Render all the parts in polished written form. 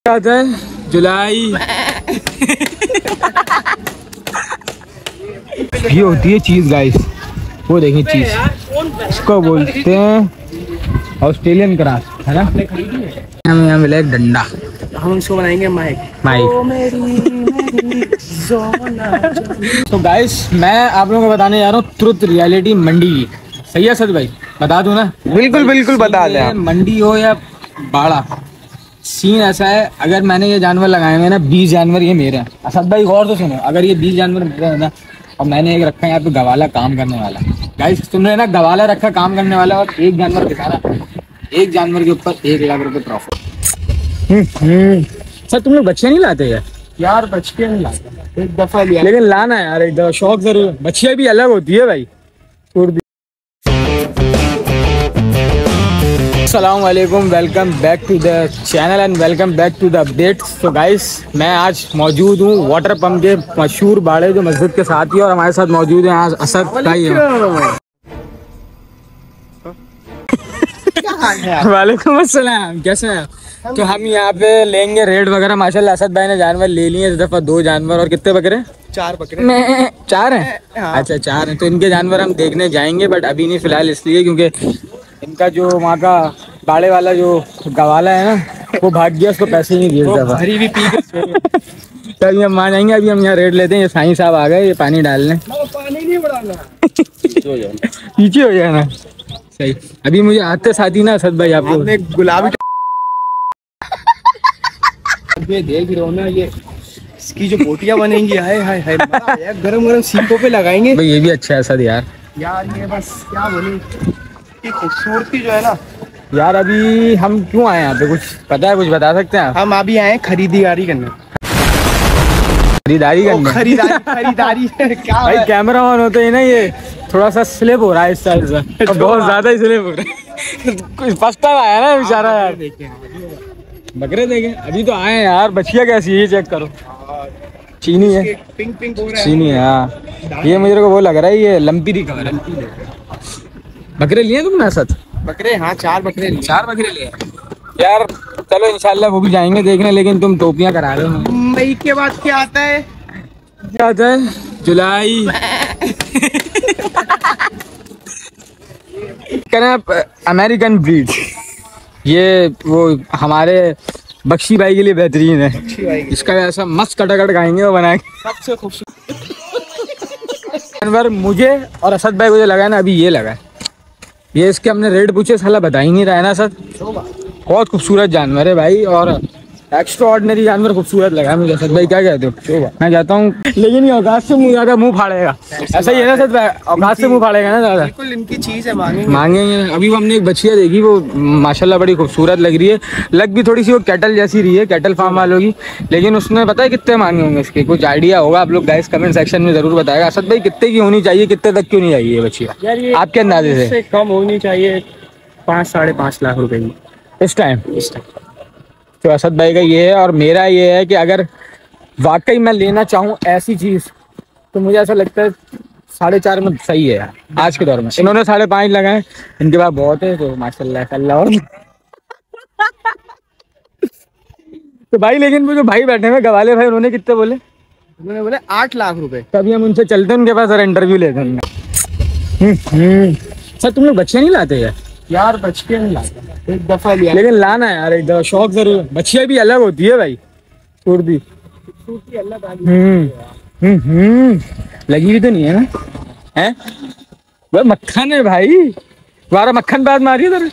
आता है जुलाई। ये होती है चीज गाइस, वो देखें चीज, इसको बोलते हैं ऑस्ट्रेलियन क्रास, है ना। हमें यहाँ मिला एक डंडा, हम इसको बनाएंगे माइक। तो गाइस मैं आप लोगों को बताने जा रहा हूँ ट्रुथ रियलिटी मंडी की। सही है सच भाई, बता दूं ना? बिल्कुल बिल्कुल बता दें। मंडी हो या बाड़ा, सीन ऐसा है, अगर मैंने ये जानवर लगाए हुए ना 20 जानवर ये मेरे हैं। असद भाई गौर से सुनो, अगर ये 20 जानवर मेरे हैं ना, और मैंने एक रखा है यहाँ पे गवाला काम करने वाला। गाइस तुमने ना गवाला रखा काम करने वाला, और एक जानवर दिखा रहा, एक जानवर के ऊपर 1 लाख रुपए प्रॉफिट। सर तुम लोग बच्चे नहीं लाते यार? बच्चे नहीं लाते, एक दफा लिया, लेकिन लाना है यार एक दफा, शौक जरूर। बच्चियाँ भी अलग होती है भाई। अस्सलाम वालेकुम, welcome back to the channel and welcome back to the updates. तो गाइस मैं आज मौजूद हूँ वाटर पंप के मशहूर बाड़े जो मस्जिद के साथ ही, और हमारे साथ मौजूद है आज असद भाई। वालेकुम अस्सलाम, कैसे हैं? तो हम यहाँ पे लेंगे रेट वगैरह। माशाल्लाह असद भाई ने जानवर ले लिए इस दफा, 2 जानवर। और कितने बकरे? 4 बकरे। 4 हैं? हाँ। अच्छा 4 हैं। तो इनके जानवर हम देखने जाएंगे, बट अभी नहीं फिलहाल, इसलिए क्योंकि इनका जो वहाँ का बाड़े वाला जो गवाला है ना, वो भाग गया, उसको पैसे नहीं दिए इस दफा। तो अभी हम मान जाएंगे। अभी हम यहाँ रेट लेते हैं। ये साईं साहब आ गए, ये पानी डालने। पानी नहीं बढ़ाना, पीछे हो जाना। सही। अभी मुझे आते साथ ही ना असद भाई आपको गुलाबी ये देख रहे हो ना, ये इसकी जो बोटियां बनेंगी, हाय हाय हाय, गरम गरम सीखों पे लगाएंगे भाई। ये भी अच्छा है सर यार। ये बस क्या बोलूं, की खूबसूरती जो है ना यार। अभी हम क्यों आए यहाँ पे, कुछ पता है? कुछ बता सकते हैं आप? हम अभी आए खरीदारी करने। खरीदारी करने? खरीदारी क्या भाई कैमरा ऑन होते ही ना ये थोड़ा सा स्लिप हो रहा है इस साइड से, बहुत ज्यादा ही स्लिप हो रहा है। फर्स्ट टाइम आया ना बेचारा यार। बकरे देखे अभी तो आए यार। बछिया कैसी है चेक करो, चीनी है, पिंक पिंक हो रहा है। चीनी है हाँ। ये मुझे को वो लग रहा है ये लंपी रिकवर है। बकरे लिए तुमने असद? बकरे हाँ 4 बकरे लिए। 4 बकरे लिए यार। चलो इंशाल्लाह वो भी जाएंगे देखने, लेकिन तुम टोपियां करा रहे हो। मई के बाद क्या आता है? क्या आता है? जुलाई। अमेरिकन ब्रीड, ये वो हमारे बख्शी भाई के लिए बेहतरीन है। इसका ऐसा मस्त कटाकट खाएंगे वो बना के। सबसे खूबसूरत जानवर मुझे और असद भाई को जो लगा है ना, अभी ये लगा है। ये इसके हमने रेट पूछे, साला बता ही नहीं रहा है ना असद। बहुत खूबसूरत जानवर है भाई, और एक्स्ट्रा ऑर्डिनरी जानवर खूबसूरत लगा मुझे। असद भाई क्या कहते हो? मैं जाता हूँ, लेकिन ये औकात से मुँह ज्यादा मुँह फाड़ेगा। ऐसा ही है ना असद भाई, औकात से मुँह फाड़ेगा ना ज्यादा। बिल्कुल इनकी चीज है, मांगेंगे। अभी वो हमने एक बछिया देखी, वो माशाल्लाह बड़ी खूबसूरत लग रही है। लग भी थोड़ी सी वो कैटल जैसी रही है, कैटल फार्म वालों की। लेकिन उसने पता है कितने मांगे होंगे इसके? कुछ आइडिया होगा आप लोग गाइस कमेंट सेक्शन में जरूर बताएगा। असद भाई कितने की होनी चाहिए, कितने तक क्यों नहीं चाहिए ये बछिया आपके अंदाजे से? कम होनी चाहिए 5-5.5 लाख रुपए की इस टाइम। तो असद भाई का ये है, और मेरा ये है कि अगर वाकई मैं लेना चाहूँ ऐसी चीज, तो मुझे ऐसा लगता है 4.5 में सही है यार आज के दौर में। इन्होंने 5.5 लगाए, इनके पास बहुत है, तो माशाल्लाह अल्लाह। तो भाई लेकिन वो जो भाई बैठे हुए गवाले भाई, उन्होंने कितने बोले? उन्होंने बोले 8 लाख रुपए। तभी हम उनसे चलते हैं उनके पास और इंटरव्यू लेते हैं। सर तुम लोग बच्चे नहीं लाते यार बच्चे नहीं लाते, एक दफा लिया, लेकिन लाना है यार एक दफा, शौक जरूर। बच्चियाँ भी अलग होती है भाई, खूबसूरती अलग लगी हुई तो नहीं है ना? हैं वो मक्खन है भाई, तुम्हारा मक्खन बात मारी है।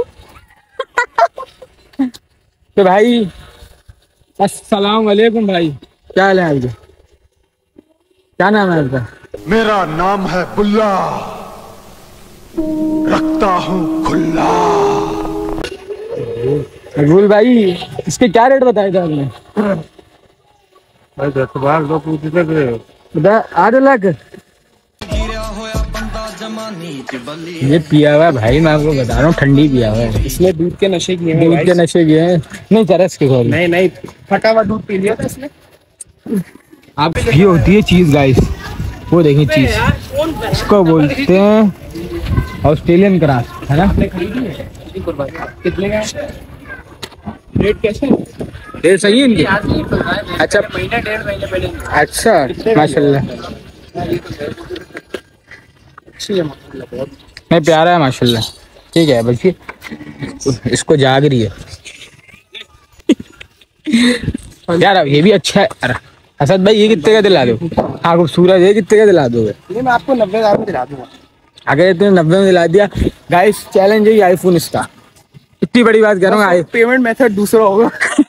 तो भाई अस्सलाम वालेकुम भाई, क्या हाल है आपके? क्या नाम है आपका? मेरा नाम है बुल्ला, रखता हूँ खुल्ला। मकबूल भाई इसके क्या रेट बताए थे आपने? 8 लाख। ये पिया हुआ है भाई, मैं आपको बता रहा हूँ, ठंडी पिया हुआ है। इसने दूध के नशे किए हैं। दूध के नशे किए हैं? नहीं चरस के खोल। नहीं फटा हुआ दूध पी लिया था इसने। आप ये होती है चीज गाइस, वो देखें चीज, इसको बोलते हैं ऑस्ट्रेलियन क्रास, है ना। कितने का रेट कैसे? ये सही है इनकी। अच्छा महीना 1.5 महीने पहले। अच्छा माशाल्लाह, अच्छी है माशाल्लाह, बहुत नहीं प्यारा है माशाल्लाह। ठीक है बल्कि इसको जाग रही है यार। अब ये भी अच्छा है। अरे असद भाई ये कितने का दिला दो? हाँ खूबसूरत, ये कितने का दिला दोगे? ये मैं आपको 90,000 में दिला दूंगा। अगर इतने 90 में दिला दिया गाइस, चैलेंज है आईफोन इसका। इतनी बड़ी बात कर रहा हूँ। पेमेंट मेथड दूसरा होगा।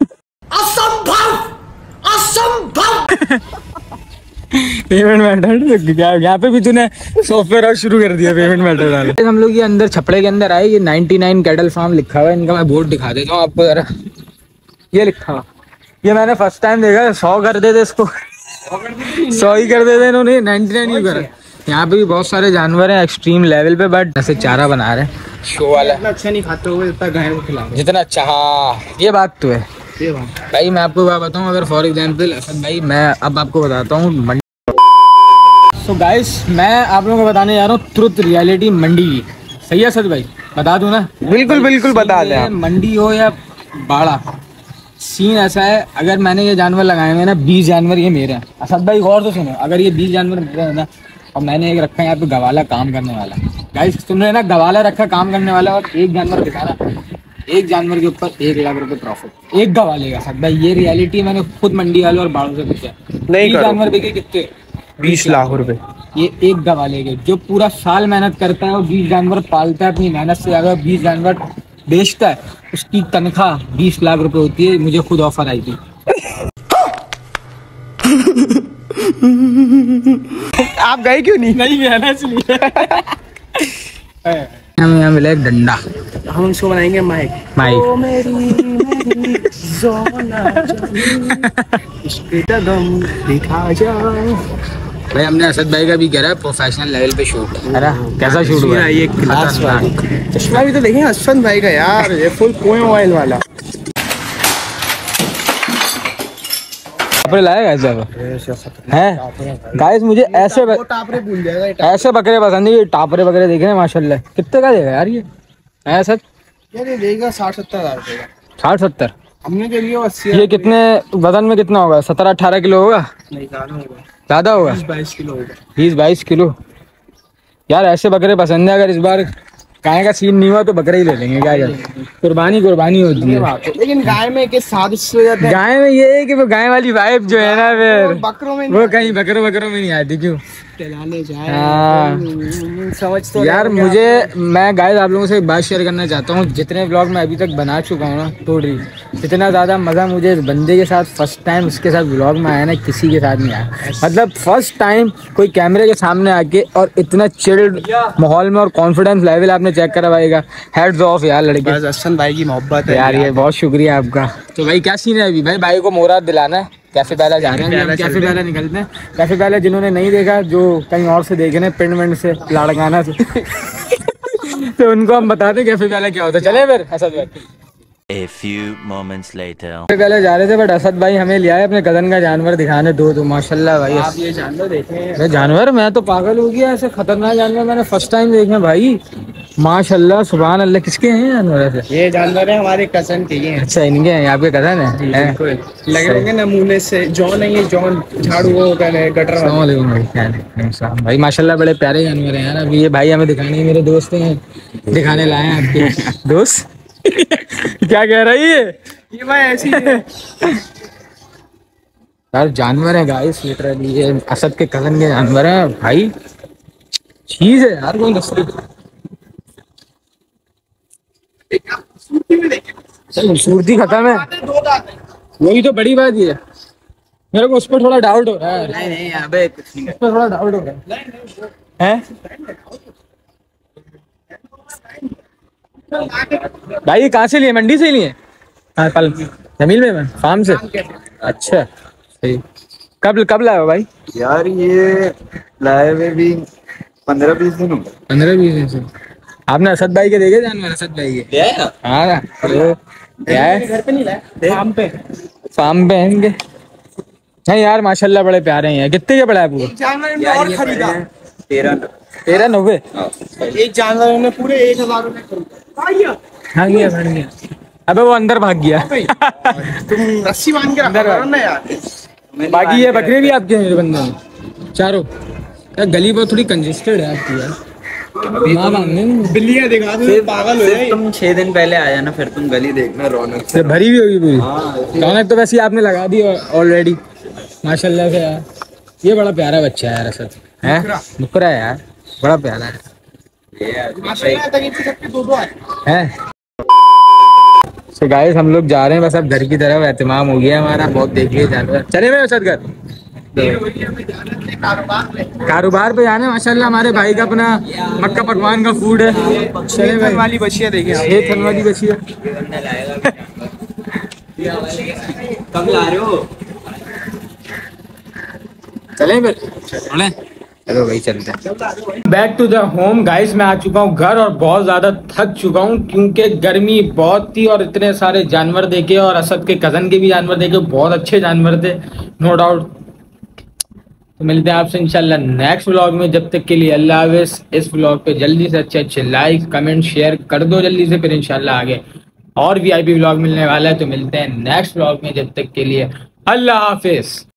पेमेंट मेथड क्या? यहाँ पे भी तूने सॉफ्टवेयर और शुरू कर दिया पेमेंट मेथड डाले। हम लोग ये अंदर छपड़े के अंदर आए, ये 99 कैटल फार्म लिखा हुआ है इनका। मैं बोर्ड दिखा देता हूँ आपको जरा। ये लिखा हुआ, ये मैंने फर्स्ट टाइम देखा। 100 कर देते इसको, 100 ही कर देते इन्होंने, 99 ही करा। यहाँ पे भी बहुत सारे जानवर हैं एक्सट्रीम लेवल पे, बट ऐसे चारा बना रहे हैं शो वाला। इतना अच्छा नहीं खाते हुए जितना गाय को खिला रहे जितना अच्छा, हाँ ये बात तो है ये बात। भाई। मैं आपको बात बताऊँ, अगर फॉर एग्जाम्पल असद भाई, मैं अब आपको बताता हूँ तो गाइस, मैं आप लोगों को बताने जा रहा हूँ ट्रुथ रियलिटी मंडी की। सही है असद भाई? बता दूं ना? बिल्कुल बिल्कुल बता दें आप। मंडी हो या बाड़ा, सीन ऐसा है, अगर मैंने ये जानवर लगाए हुए हैं ना, 20 जानवर ये मेरे हैं। असद भाई गौर से सुनो, अगर ये 20 जानवर मेरे हैं ना, और मैंने एक रखा है यहाँ पे गवाला काम करने वाला। गाइस सुन रहे ना, गवाला रखा काम करने वाला, और एक जानवर दिखाना, एक जानवर के ऊपर 1 लाख रुपए प्रॉफिट, एक गवाले का। असद भाई ये रियलिटी मैंने खुद मंडी वालों और बाड़ों से पूछा। नहीं 20 जानवर बिके कितने? 20 लाख रुपए। ये एक गवाले के, जो पूरा साल मेहनत करता है और 20 जानवर पालता है अपनी मेहनत से, अगर 20 जानवर बेचता है, उसकी तनख्वाह 20 लाख रुपए होती है। मुझे खुद ऑफर आई थी। आप गए क्यों नहीं? नहीं गया ना इसलिए। हमें यहाँ मिला एक डंडा, हम इसको बनाएंगे माइक। माइक। ओ मेरी ज़ोला इश्क का गम दिखा जा। भाई हमने असद भाई का भी करा है प्रोफेशनल लेवल पे शूट, है ना? कैसा शूट हुआ? ये क्लास खतरनाक। चश्मा भी तो देखें अश्वंत भाई का यार, ये फुल पोएम ऑयल वाला। टापरे लाएगा ऐसा है गाइस? मुझे ऐसे टापरे भूल जाएगा। ऐसे बकरे पसंद है। ये टापरे बकरे देख रहे हैं माशाल्लाह। कितने का देगा यार ये? है सच? ये देगा 60-70 हज़ार रुपए का। 60-70? हमने जो लिया 80। ये कितने वजन में कितना होगा? 17-18 किलो होगा? नहीं ज़्यादा होगा, ज्यादा होगा, 20-22 किलो होगा। 20-22 किलो। यार ऐसे बकरे पसंद है। अगर इस बार गाय का सीन नहीं हुआ तो बकरे ही ले लेंगे। क्या यार, कुर्बानी कुर्बानी होती है। लेकिन गाय में के साथ हो जाता है। गाय में ये है कि वो गाय वाली वाइब जो है ना, फिर बकरों में वो कहीं बकरों में नहीं आती। क्यों? टहलाने जाए। हाँ। समझ तो यार मुझे, मैं गाइस आप लोगों से एक बात शेयर करना चाहता हूँ। जितने व्लॉग मैं अभी तक बना चुका हूँ ना, टोटली इतना ज़्यादा मज़ा मुझे इस बंदे के साथ फर्स्ट टाइम उसके साथ व्लॉग में आया ना, किसी के साथ नहीं आया। मतलब फर्स्ट टाइम कोई कैमरे के सामने आके और इतना चिल्ड माहौल में और कॉन्फिडेंस लेवल आपने चेक करा भाई का। हेड्स ऑफ यार लड़के। अश्वंत भाई की मोहब्बत है यार ये बहुत शुक्रिया आपका। तो भाई क्या सीन है अभी? भाई को मोराद दिलाना है। कैफे पहला जा रहे हैं, कैफे पहला निकलते हैं। कैफे पहला जिन्होंने नहीं देखा, जो कहीं और से देखे ना, पिंड से लाड़काना से तो उनको हम बताते कैफे पहला क्या होता है। चले फिर असद भाई। A few moments later. पहले जा रहे थे, बट असद भाई हमें लिया है अपने कदन का जानवर दिखाने। दो माशाल्लाह भाई। आप ये जानवर देखें। जानवर मैं तो पागल हो गया। ऐसे खतरनाक जानवर मैंने फर्स्ट टाइम देखे भाई। माशाल्लाह सुभान अल्लाह। किसके हैं जानवर ऐसे? ये जानवर है हमारे कजन के ही हैं। अच्छा इनके हैं? आपके कजन है? लग रहे हैं नमूने से। जॉन है ये, जॉन झाड़ू वो गटर वाला। भाई माशाल्लाह बड़े प्यारे जानवर हैं यार। अभी ये भाई हमें दिखाने, मेरे दोस्त हैं, दिखाने लाए हैं आपके दोस्त। क्या कह रही है ये भाई? ऐसी है यार जानवर है गाइस, लिटरली ये असद के कजन के जानवर हैं भाई। चीज है यार कोई नस्ल। खूबसूरती खत्म है, वही तो बड़ी बात ये है। मेरे को उस पर थोड़ा डाउट हो रहा है। नहीं अबे कुछ नहीं। उस पर थोड़ा डाउट हो रहा है। भाई ये कहाँ से लिए? मंडी से लिए? हाँ कल जमील में फार्म से। अच्छा सही। कब लाए हो भाई? यार ये लाए हुए भी 15-20 दिन हो गए। 15-20 दिन से। आपने असद भाई के देखे जानवर? असद भाई के? हाँ क्या है? घर पे नहीं लाया, फार्म पे हैं इनके। नहीं यार माशाल्लाह बड़े प्यारे हैं। कितने के पड़ा है पूरा? जानवर ने और खरीदा 1390। एक जानवर ने पूरे 1,000 रुपए खरीदा। हाँ गया। अबे वो अंदर भाग गया। तुम रस्सी बांध के अंदर रखो ना यार। बाकी ये बकरे भी आपके हैं बंदे में चारों। यार गली बहुत थोड़ी कंजेस्टेड है आपकी यार। ना बांधने बिल्लियां दिखा दो, पागल हो सिर्फ गए। तुम 6 दिन पहले आया ना, फिर तुम गली देखना रौनक से। से भरी भी होगी पूरी। हाँ, रौनक तो वैसे ही आपने लगा दी ऑलरेडी माशाल्लाह से यार। ये बड़ा प्यारा बच्चा है यार असद है, नुकरा है यार, बड़ा प्यारा है माशाल्लाह तक सबके दो आए। हैं। तो गाइस हम लोग जा रहे हैं बस अब घर की तरफ। एहतमाम हो गया हमारा, बहुत देख लिए जानवर। चले भाई असद घर कारोबार पे जाना है। माशाल्लाह हमारे भाई का अपना मक्का पकवान का फूड है। चले भाई वाली बच्चियां देखें। 6 थन वाली बची है। कब ला रहे हो? चलें फिर चलें। चलो भाई चलते हैं। Back to the home guys. मैं आ चुका हूँ घर और बहुत ज्यादा थक चुका हूँ क्योंकि गर्मी बहुत थी और इतने सारे जानवर देखे और असद के कजन के भी जानवर देखे, बहुत अच्छे जानवर थे नो डाउट। तो मिलते हैं आपसे इंशाल्लाह नेक्स्ट व्लॉग में। जब तक के लिए अल्लाह हाफिज़। इस व्लॉग पे जल्दी से अच्छे लाइक कमेंट शेयर कर दो जल्दी से, फिर इंशाल्लाह आगे और VIP व्लॉग मिलने वाला है। तो मिलते हैं नेक्स्ट व्लॉग में, जब तक के लिए अल्लाह हाफिज़।